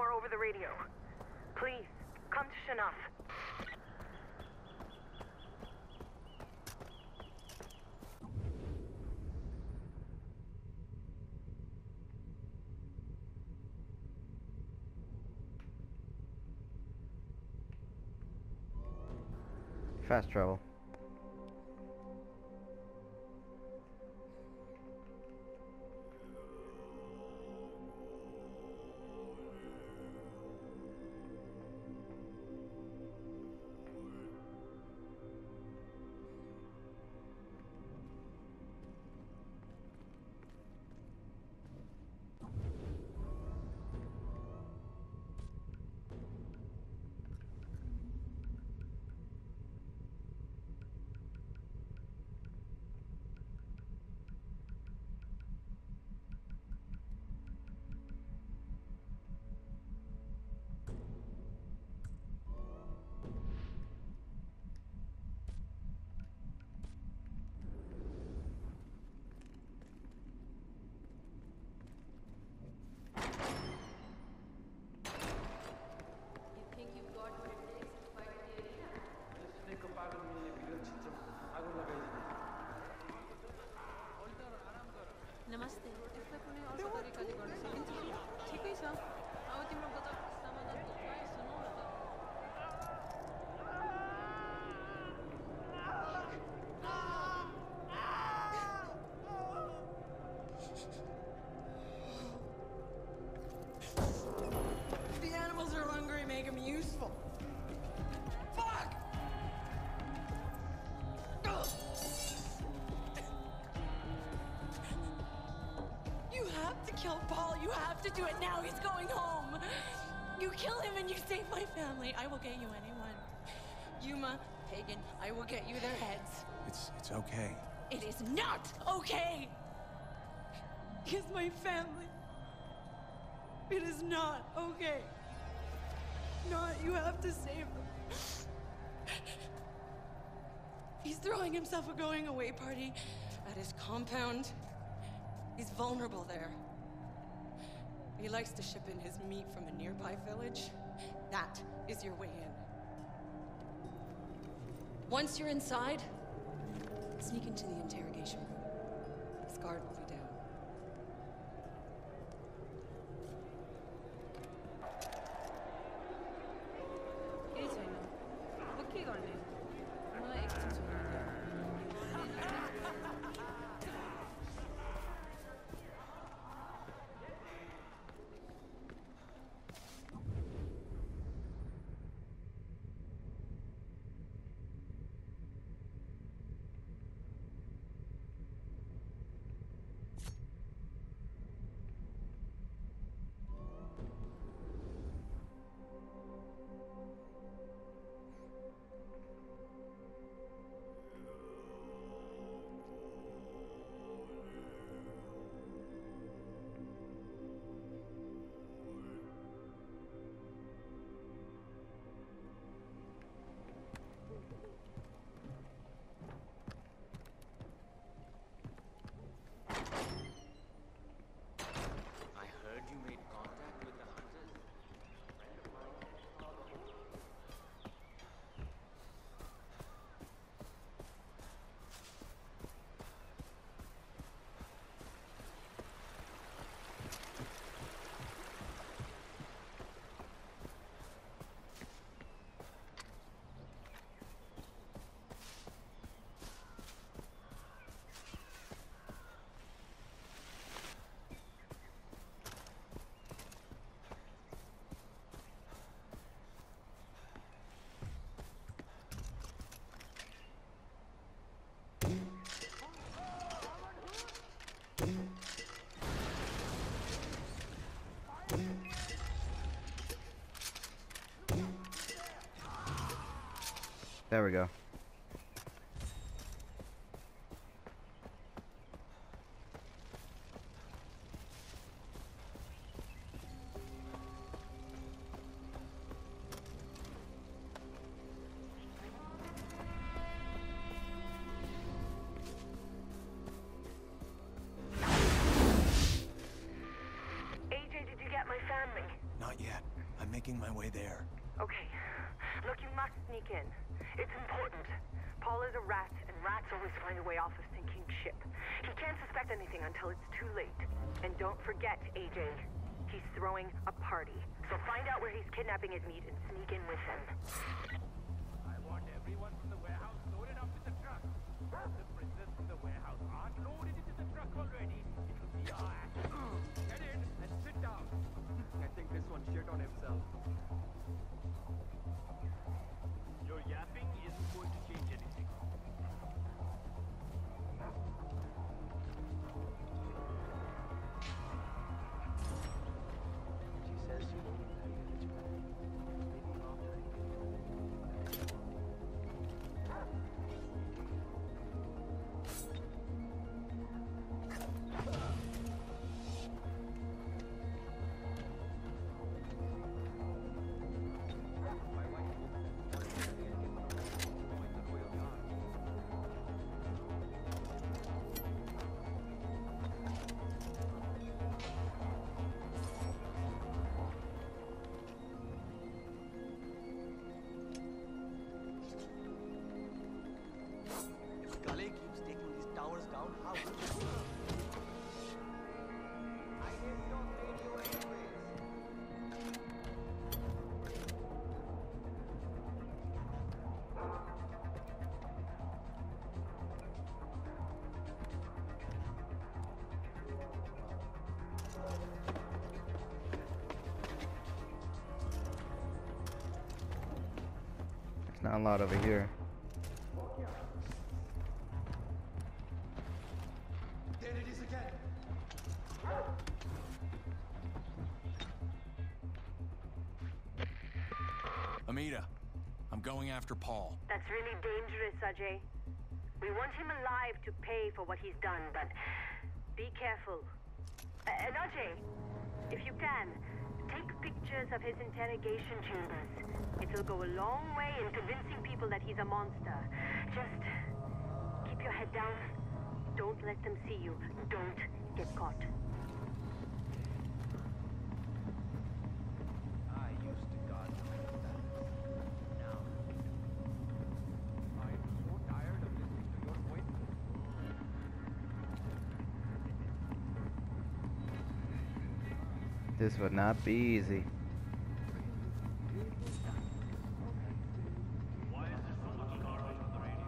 more over the radio. Please, come to Shanaf. Fast travel. नमस्ते त्यसलाई कुनै अर्को तरिकाले गर्न सकिन्छ ठिकै छ अब तिम्रो गजब समाधानको उपाय सुनौ न त The animals are hungry, make them useful. Fuck! You have to kill Paul. You have to do it now. He's going home. You kill him and you save my family. I will get you anyone. Yuma, Pagan, I will get you their heads. It's okay. It is not okay! He's my family. It is not okay. Not, you have to save them. He's throwing himself a going away party at his compound. He's vulnerable there. He likes to ship in his meat from a nearby village. That is your way in. Once you're inside, sneak into the interrogation room. His guard will be down. केही छैन अब के गर्ने मलाई एकछिन सुन्नु दियो I heard you made contact with the hunters. There we go. AJ, did you get my family? Not yet. I'm making my way there. Okay. Look, you must sneak in. It's important. Paul is a rat, and rats always find a way off a sinking ship. He can't suspect anything until it's too late. And don't forget, AJ, he's throwing a party. So find out where he's kidnapping his meat and sneak in with him. I want everyone from the warehouse loaded up with the truck. The prisoners from the warehouse aren't loaded into the truck already. It'll be our action. Get in and sit down. I think this one shit on himself. Your yapping isn't going to change anything. She says she won't marry a rich man. Maybe after I get my wife wants to marry and get going the royal yard. If Gale keeps taking these towers down, how will we? I hate your radio anyways. There's not a lot over here. There it is again. Amita, I'm going after Paul. That's really dangerous, Ajay. We want him alive to pay for what he's done, but be careful. And Ajay, if you can, take pictures of his interrogation chambers. It'll go a long way in convincing people that he's a monster. Just keep your head down. Don't let them see you. Don't get caught. I used to guard my balance. Now, I'm so tired of listening to your voice. This would not be easy. Why is there so much garbage on the radio?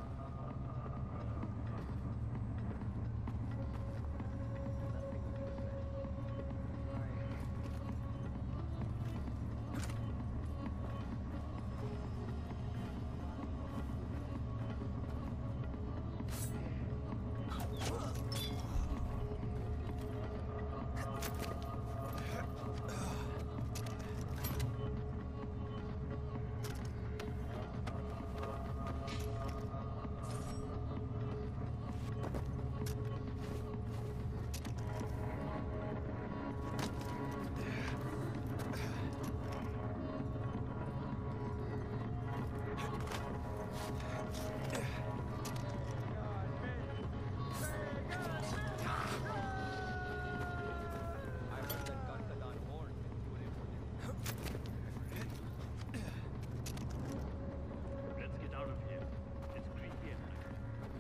Let's get out of here. It's creepy at night.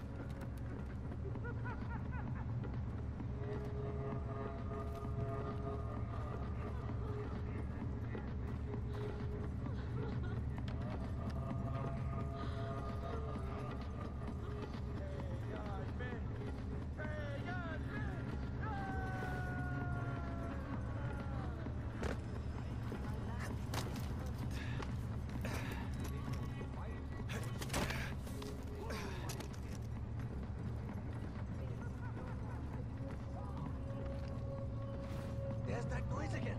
There's that noise again.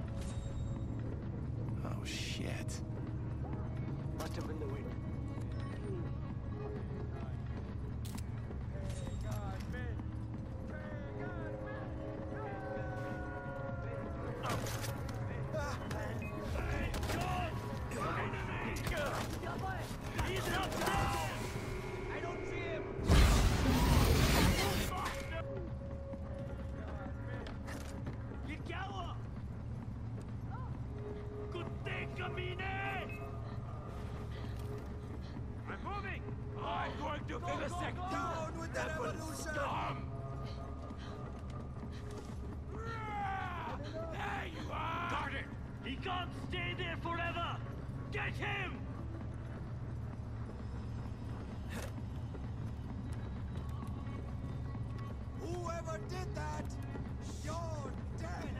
Oh, shit. Must have been the wind. I'm moving! I'm going to vivisect you! Down with that evolution! There you are! Guard it! He can't stay there forever! Get him! Whoever did that, you're dead!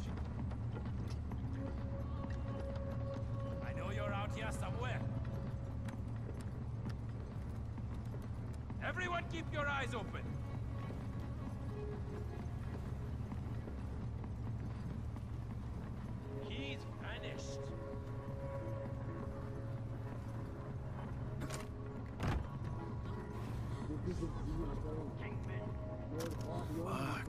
I know you're out here somewhere. Everyone keep your eyes open. He's vanished. Fuck.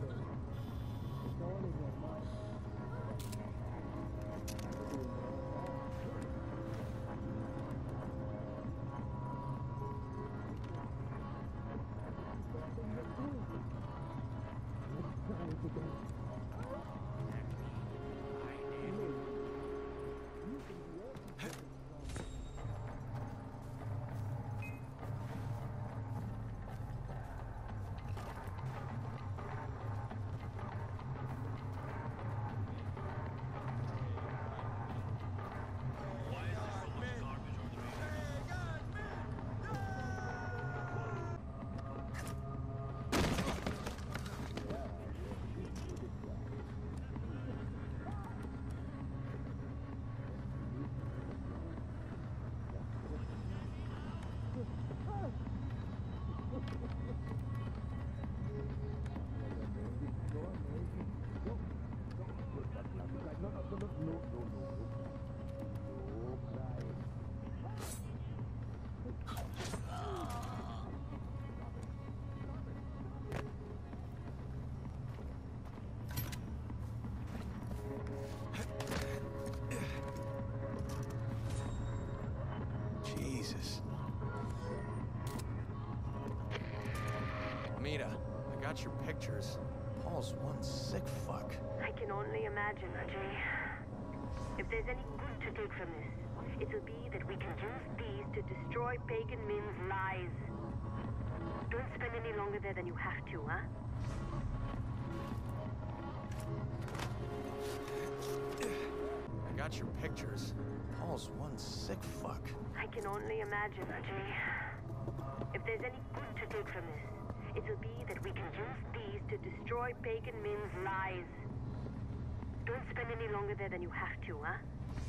Jesus. Mita, I got your pictures. Paul's one sick fuck. I can only imagine, Ajay. If there's any good to take from this, it will be that we can use these to destroy Pagan Min's lies. Don't spend any longer there than you have to, huh? I got your pictures. Paul's one sick fuck. I can only imagine, Ajay. If there's any good to take from this, it will be that we can use these to destroy Pagan Min's lies. Don't spend any longer there than you have to, huh?